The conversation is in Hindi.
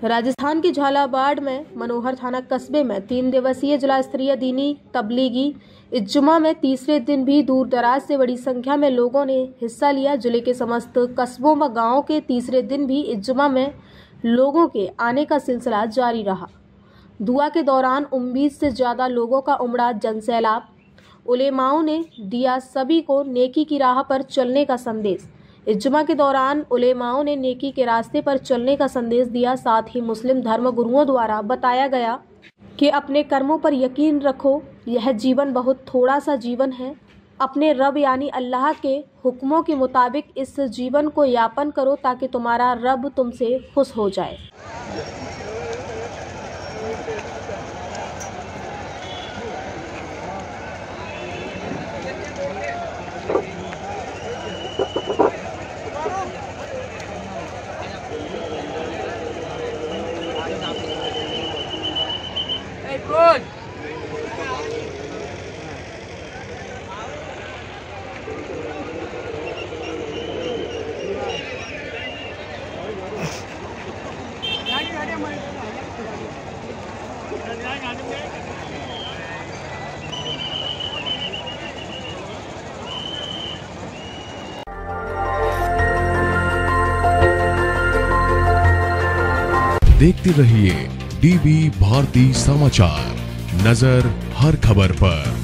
राजस्थान के झालावाड़ में मनोहर थाना कस्बे में 3 दिवसीय जिला स्तरीय दीनी तबलीगी इज्तिमा में तीसरे दिन भी दूर दराज से बड़ी संख्या में लोगों ने हिस्सा लिया। जिले के समस्त कस्बों व गांवों के तीसरे दिन भी इज्तिमा में लोगों के आने का सिलसिला जारी रहा। दुआ के दौरान 19 से ज्यादा लोगों का उमड़ा जनसैलाब। उलेमाओं ने दिया सभी को नेकी की राह पर चलने का संदेश। इज्तिमा के दौरान उलेमाओं ने नेकी के रास्ते पर चलने का संदेश दिया। साथ ही मुस्लिम धर्म गुरुओं द्वारा बताया गया कि अपने कर्मों पर यकीन रखो, यह जीवन बहुत थोड़ा सा जीवन है। अपने रब यानी अल्लाह के हुक्मों के मुताबिक इस जीवन को यापन करो ताकि तुम्हारा रब तुमसे खुश हो जाए। Good. देखते रहिए डीबी भारती समाचार, नजर हर खबर पर।